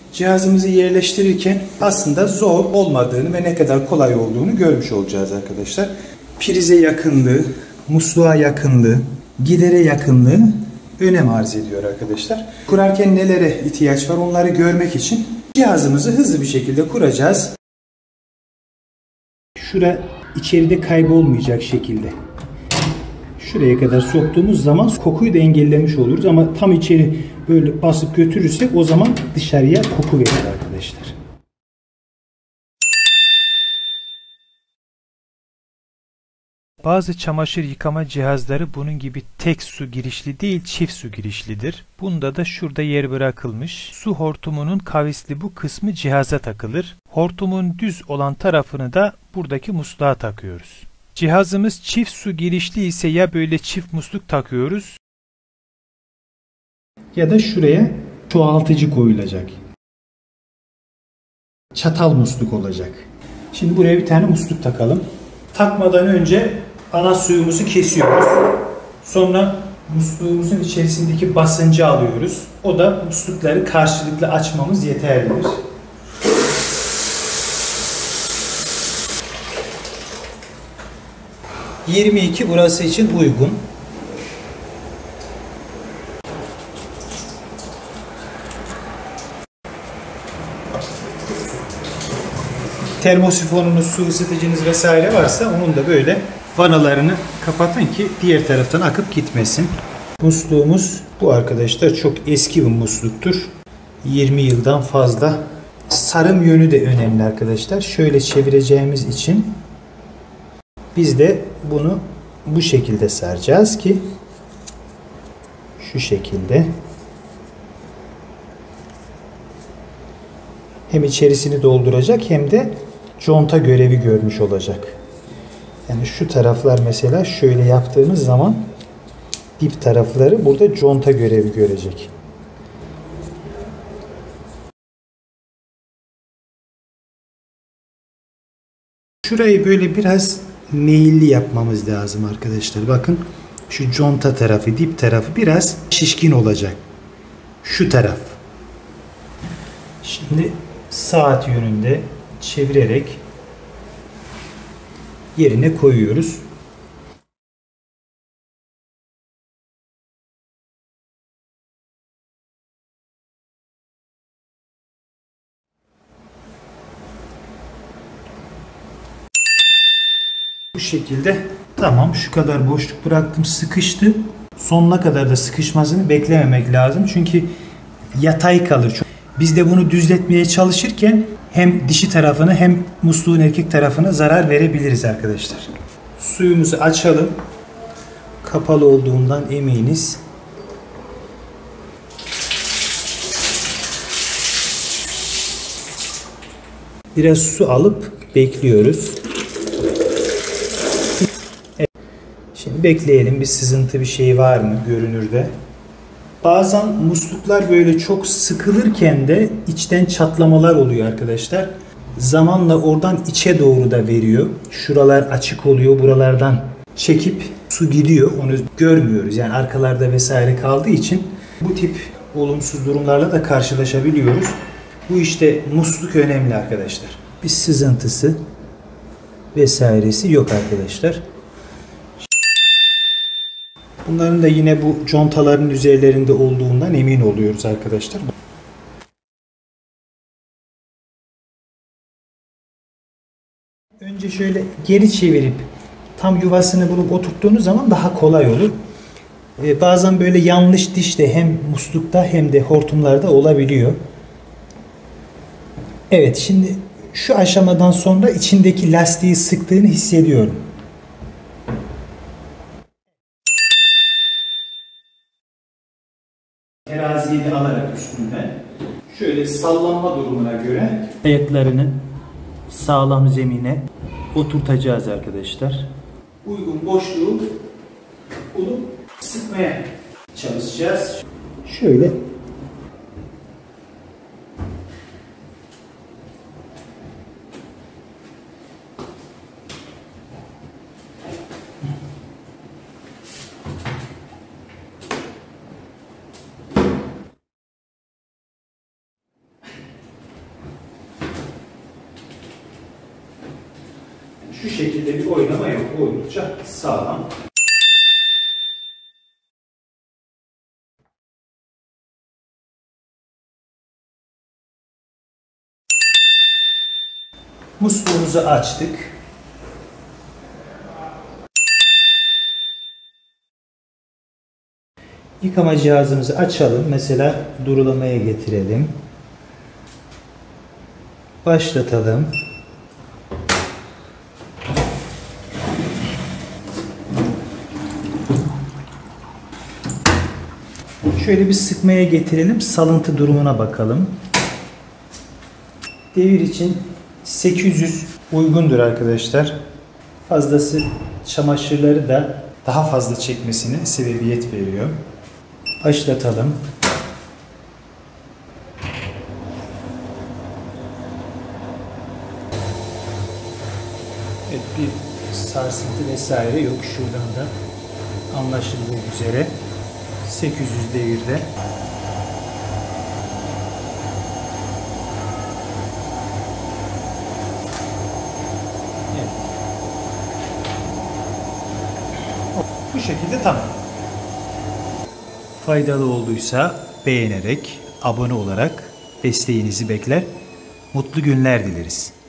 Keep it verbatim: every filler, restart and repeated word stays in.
Cihazımızı yerleştirirken aslında zor olmadığını ve ne kadar kolay olduğunu görmüş olacağız arkadaşlar. Prize yakınlığı, musluğa yakınlığı, gidere yakınlığı önem arz ediyor arkadaşlar. Kurarken nelere ihtiyaç var onları görmek için cihazımızı hızlı bir şekilde kuracağız. Şura içeride kaybolmayacak şekilde. Şuraya kadar soktuğumuz zaman kokuyu da engellemiş oluruz ama tam içeri böyle basıp götürürsek o zaman dışarıya koku verir arkadaşlar. Bazı çamaşır yıkama cihazları bunun gibi tek su girişli değil çift su girişlidir. Bunda da şurada yer bırakılmış. Su hortumunun kavisli bu kısmı cihaza takılır. Hortumun düz olan tarafını da buradaki musluğa takıyoruz. Cihazımız çift su girişli ise ya böyle çift musluk takıyoruz ya da şuraya çoğaltıcı koyulacak. Çatal musluk olacak. Şimdi buraya bir tane musluk takalım. Takmadan önce ana suyumuzu kesiyoruz. Sonra musluğumuzun içerisindeki basıncı alıyoruz. O da muslukları karşılıklı açmamız yeterlidir. yirmi iki burası için uygun. Termosifonunuz, su ısıtıcınız vesaire varsa onun da böyle vanalarını kapatın ki diğer taraftan akıp gitmesin. Musluğumuz bu arkadaşlar çok eski bir musluktur. yirmi yıldan fazla. Sarım yönü de önemli arkadaşlar. Şöyle çevireceğimiz için biz de bunu bu şekilde saracağız ki şu şekilde hem içerisini dolduracak hem de conta görevi görmüş olacak. Yani şu taraflar mesela şöyle yaptığımız zaman dip tarafları burada conta görevi görecek. Şurayı böyle biraz meyilli yapmamız lazım arkadaşlar. Bakın şu conta tarafı, dip tarafı biraz şişkin olacak. Şu taraf. Şimdi saat yönünde çevirerek yerine koyuyoruz. Bu şekilde tamam, şu kadar boşluk bıraktım, sıkıştı. Sonuna kadar da sıkışmasını beklememek lazım. Çünkü yatay kalır. Biz de bunu düzletmeye çalışırken hem dişi tarafını hem musluğun erkek tarafına zarar verebiliriz arkadaşlar. Suyumuzu açalım. Kapalı olduğundan eminiz. Biraz su alıp bekliyoruz. Evet. Şimdi bekleyelim, bir sızıntı bir şey var mı görünürde. Bazen musluklar böyle çok sıkılırken de içten çatlamalar oluyor arkadaşlar. Zamanla oradan içe doğru da veriyor. Şuralar açık oluyor. Buralardan çekip su gidiyor. Onu görmüyoruz. Yani arkalarda vesaire kaldığı için bu tip olumsuz durumlarla da karşılaşabiliyoruz. Bu işte musluk önemli arkadaşlar. Bir sızıntısı vesairesi yok arkadaşlar. Bunların da yine bu contaların üzerlerinde olduğundan emin oluyoruz arkadaşlar. Önce şöyle geri çevirip tam yuvasını bulup oturttuğunuz zaman daha kolay olur. Ee, bazen böyle yanlış diş de hem muslukta hem de hortumlarda olabiliyor. Evet, şimdi şu aşamadan sonra içindeki lastiği sıktığını hissediyorum. Teraziyi de alarak üstünden şöyle sallanma durumuna göre ayaklarını sağlam zemine oturtacağız arkadaşlar. Uygun boşluğu bulup sıkmaya çalışacağız. Şöyle Şu şekilde bir oynama yok. Oldukça sağlam. Musluğumuzu açtık. Yıkama cihazımızı açalım. Mesela durulamaya getirelim. Başlatalım. Şöyle bir sıkmaya getirelim. Salıntı durumuna bakalım. Devir için sekiz yüz uygundur arkadaşlar. Fazlası çamaşırları da daha fazla çekmesine sebebiyet veriyor. Başlatalım. Evet, bir sarsıntı vesaire yok. Şuradan da anlaşıldığı üzere sekiz yüz devirde. Evet. Bu şekilde tamam. Faydalı olduysa beğenerek, abone olarak desteğinizi bekler. Mutlu günler dileriz.